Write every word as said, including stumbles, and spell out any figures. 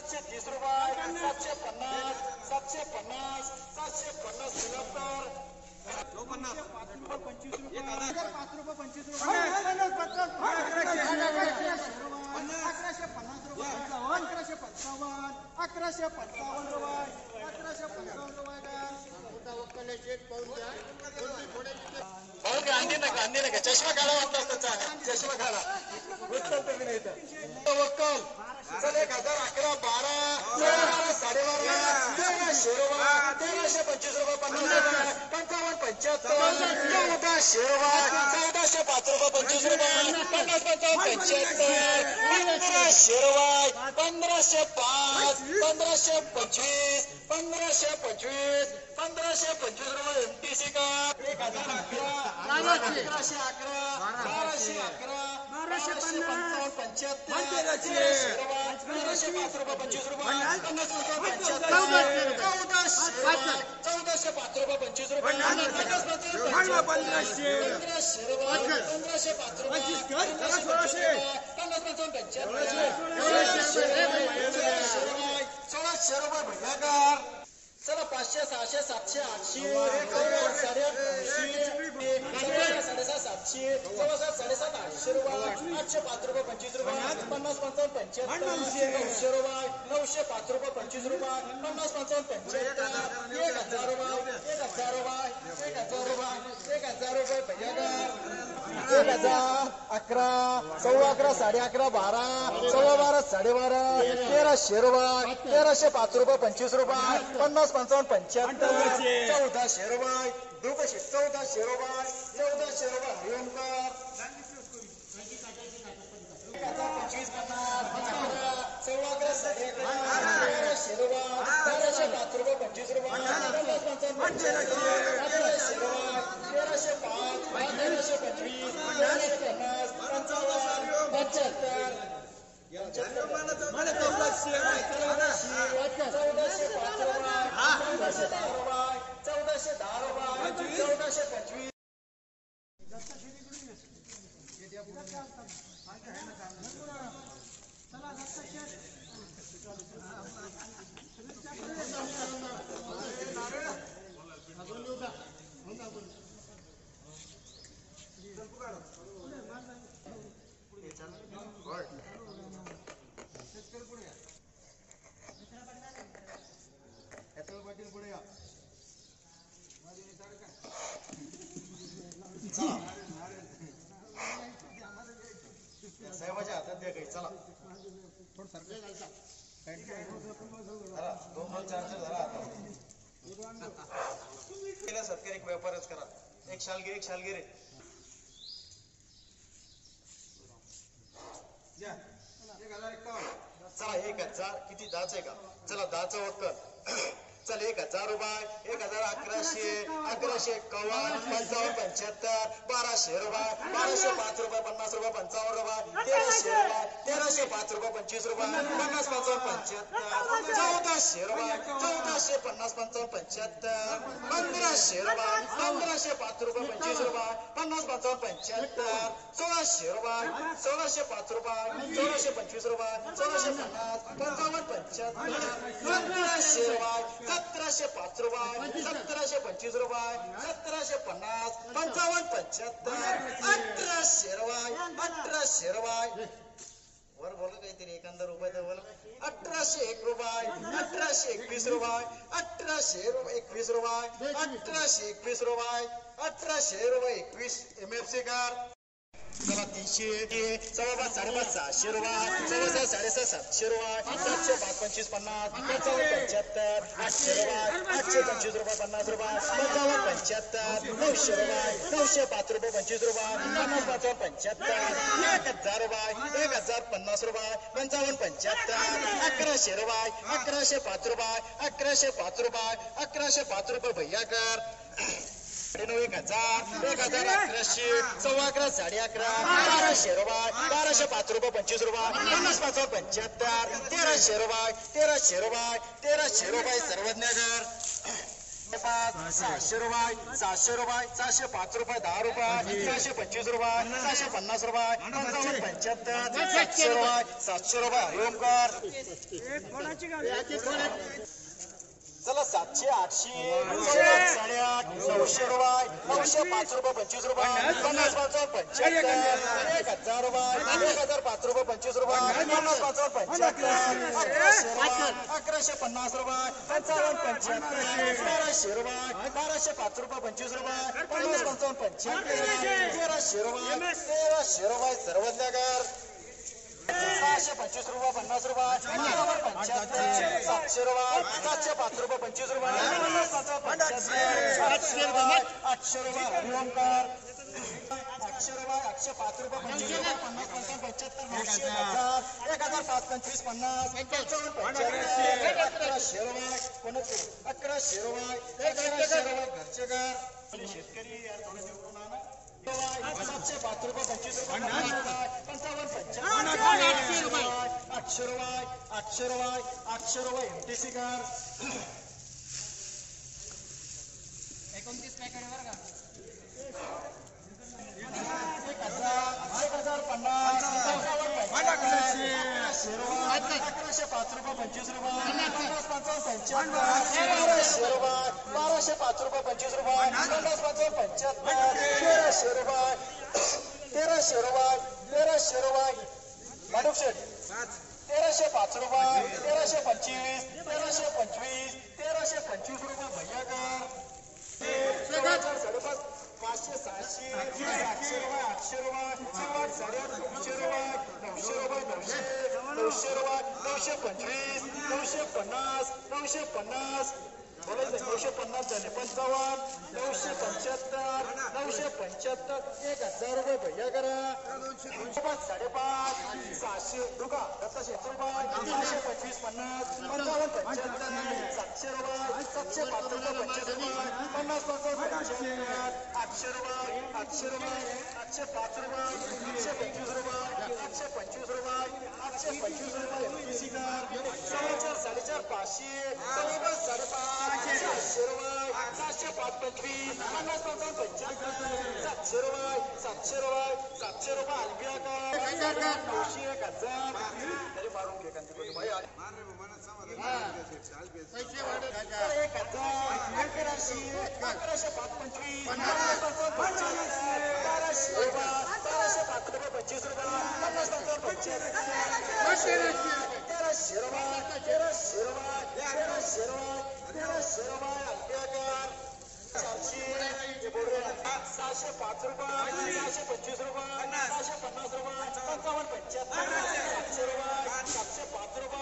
सातशे तीस रुपये सातशे पन्नास सातशे पन्नास सातशे पन्नास शिलातर पंचवीस रुपये पाच रुपये पंचवीस रुपये अकराशे पन्नास रुपये अकराशे पंचावन्न अकराशे पंचावन्न रुपये अकराशे पंचावन्न रुपये गांधी नका गांधी नका चष्मा काढा वाटला त्याचा चष्मा काढा वक्कल तुम्ही नाही तर वक्कल चल एक हजार अकरा बारा बारा साडेबारा तेराशे रुपये तेराशे पंचवीस रुपये पन्नास रुपये पंचावन्न पंच्याहत्तर चौदाशे रुपये चौदाशे पाच रुपये पंचवीस रुपये पन्नास पंचावन्न पंच्याहत्तर पंधराशे रुपये पंधराशे पाच पंधराशे पंचवीस पंधराशे पंचवीस पंधराशे पंचवीस रुपये एमटीसी का एक हजार अकरा अकराशे अकरा बाराशे अकरा बाराशे पंचावन्न पंच्याहत्तर पंधराशे पाच रुपये पंचवीस रुपये पन्नास रुपये पंच्याहत्तर चौदाशे चौदाशे पाच रुपये पंचवीस रुपये पन्नास पंचावन्न पंधराशे रुपये पंधराशे पाच रुपये पन्नास पंचावन्न पंच्याहत्तर सोळाशे रुपये भैयाकार चला पाचशे सहाशे सातशे आठशे साडेसात सातशे सव्वासात साडेसात आठशे रुपये आठशे पाच रुपये पंचवीस रुपये पन्नास पंचावन्न पंच्याहत्तर नऊशे रुपये नऊशे पाच रुपये पंचवीस रुपये पन्नास पंचावन्न पंच्याहत्तर एक हजार रुपये एक हजार रुपये एक हजार रुपये एक हजार रुपये भैयाकार एक हजार अकरा सव्वा अकरा साडे अकरा बारा सव्वा बारा साडेबारा तेराशे रुपये तेराशे पाच रुपये पंचवीस रुपये पन्नास पंचावन्न पंच्याहत्तर चौदाशे रुपये दुपशे चौदाशे रुपये चौदाशे रुपये हरिओंकार पंचवीस पन्नास सव्वा अकरा साडे अकरा तेराशे रुपये तेराशे पाच रुपये पंचवीस रुपये पन्नास पंचावन्न पंच्याहत्तर अकराशे रुपये तेराशे पाच तेराशे पंचवीस तेराशे पन्नास पंचावन्न पंच्याहत्तर चौदाशे चौदाशे पाच रुपये चौदाशे दहा रुपये चौदाशे दहा रुपये चौदाशे पंचवीस साहेबाच्या हातात द्या काही चला दोन दोन चार चार धरा आता सत्कार एक व्यापारच करा एक शाल घे एक शाल घे रे चला एक हजार किती दहाच आहे का चला दहाचा वक्कल चल एक हजार रुपये एक हजार अकराशे अकराशे एक्कावन्न पंचावन्न पंच्याहत्तर बाराशे रुपये बाराशे पाच रुपये पन्नास रुपये पंचावन्न रुपये तेराशे रुपये तेराशे पाच रुपये पंचवीस रुपये पन्नास पंचावन्न पंच्याहत्तर चौदाशे रुपये चौदाशे पन्नास पंचावन्न पंच्याहत्तर पंधराशे रुपये पंधराशे पाच रुपये पंचवीस रुपये पन्नास पंचावन्न पंच्याहत्तर सोळाशे रुपये सोळाशे पाच रुपये सोळाशे पंचवीस रुपये सोळाशे पन्नास पंचावन्न पंच्याहत्तर सतराशे रुपये सतराशे पाच रुपये सतराशे पंचवीस रुपये सतराशे पन्नास पंचावन्न पंच्याहत्तर अठराशे रुपये अठराशे रुपये वर बोला काहीतरी एखादा रुपये तर बोला अठराशे एक रुपये अठराशे एकवीस रुपये अठराशे एकवीस रुपये अठराशे एकवीस रुपये अठराशे रुपये एकवीस एम एफ सी कार चला तीनशे सव्वा पाच साडेपाच सहाशे रुपये सव्वा सात साडेसात सातशे रुपये सातशे पाच पंचवीस पन्नास पंचावन्न पंच्याहत्तर आठशे रुपये आठशे पंचवीस रुपये पन्नास रुपये पंचावन्न पंच्याहत्तर नऊशे रुपये नऊशे पाच रुपये पंचवीस रुपये पन्नास पंचावन्न पंच्याहत्तर एक हजार रुपये एक हजार पन्नास रुपये पंचावन्न पंच्याहत्तर अकराशे रुपये अकराशे पाच रुपये अकराशे पाच रुपये अकराशे पाच रुपये भैयाकर नऊ एक हजार एक हजार अकराशे सव्वा अकरा साडे अकरा बाराशे रुपये बाराशे पाच रुपये पंचवीस रुपये पन्नास पंचावन्न पंच्याहत्तर तेराशे रुपये तेराशे रुपये तेराशे रुपये सर्वज्ञागर सहाशे रुपये सातशे रुपये सहाशे पाच रुपये दहा रुपये सहाशे पंचवीस रुपये सहाशे पन्नास रुपये पंचावन्न पंच्याहत्तर सातशे रुपये सातशे रुपये हरिओमकर. चला सातशे आठशे साडेआठ नऊशे रुपये नऊशे पाच रुपये पंचवीस रुपये पन्नास पंचावन्न पंच्याहत्तर एक हजार रुपये एक हजार पाच रुपये पंचवीस रुपये पन्नास पंचावन्न पंच्याहत्तर अकराशे रुपये अकराशे पन्नास रुपये पंचावन्न पंच्याहत्तर बाराशे रुपये बाराशे पाच रुपये पंचवीस रुपये पन्नास पंचावन्न पंच्याहत्तर तेराशे रुपये तेराशे रुपये सर्वज्ञकर. सहाशे पंचवीस रुपये पन्नास रुपये पंच्याहत्तर सातशे रुपये सातशे पाच रुपये पंचवीस रुपये पन्नास पंच्याहत्तर आठशे रुपये आठशे रुपये हरिओमकर. आठशे रुपये आठशे पाच रुपये पंचवीस रुपये पन्नास पंचावन्न पंच्याहत्तर नऊशे हजार एक हजार पाच पंचवीस पन्नास पंचावन्न पंच्याहत्तर अकराशे रुपये कोणाचे अकराशे रुपये अकराशे रुपये घरचे घर शेतकरी सातशे पाच रुपये पंचवीस रुपये पंचावन्न पंच्याहत्तर आठशे रुपये आठशे रुपये आठशे रुपये एमटीसी कार. एकोणतीस पॅकेट बरं का एक हजार एक हजार पन्नास अकराशे रुपये अकराशे पाच रुपये पंचवीस रुपये पन्नास पंचावन्न पंच्याहत्तर बाराशे रुपये बाराशे पाच रुपये पंचवीस रुपये पन्नास पंचावन्न पंच्याहत्तर तेराशे रुपये तेराशे रुपये तेराशे रुपये माधव शेठ तेराशे पाच रुपये तेराशे पंचवीस तेराशे पंचवीस तेराशे पंचवीस रुपये भैयाकर. साडेपाच पाचशे सहाशे आठशे रुपये आठशे रुपये आठ साडेआठ नऊशे रुपये नऊशे रुपये नऊशे नऊशे रुपये नऊशे पंचवीस नऊशे पन्नास नऊशे पन्नास बोलायचं नऊशे पन्नास झाले पंचावन्न नऊशे पंच्याहत्तर नऊशे पंच्याहत्तर एक हजार रुपये भैया करा. पाच साडेपाच सहाशे दुका दत्ताशे रुपये सहाशे पंचवीस पन्नास पंचावन्न पंच्याहत्तर सातशे रुपये सातशे पाच रुपये पंचवीस रुपये पन्नास पंचावन्न पंच्याहत्तर आठशे रुपये आठशे रुपये आठशे पाच रुपये आठशे पंचवीस रुपये आठशे पंचवीस रुपये आठशे पंचवीस रुपये एमपीसी कार. सव्वाचार साडेचार पाचशे सव्वापाच साडेपाच सातशे रुपये सातशे पाच पंचवीस पन्नास पंचावन्न पंच्याहत्तर सातशे रुपये सातशे रुपये सातशे रुपये अल्बिया कार नऊशे एक हजार तरी मारून घे कांती भाई एक हजार अकराशे अकराशे पाच पंचवीस पन्नास पंचावन्न पंच्याहत्तर बाराशे रुपये बाराशे पाच रुपये पंचवीस रुपये पन्नास पंचावन्न पंच्याहत्तर तेराशे रुपये तेराशे रुपये तेराशे रुपये तेराशे रुपये अल्बियाकर. चारशे सहाशे पाच रुपये सहाशे पंचवीस रुपये सहाशे पन्नास रुपये पंचावन्न पंच्याहत्तर सातशे रुपये सातशे पाच रुपये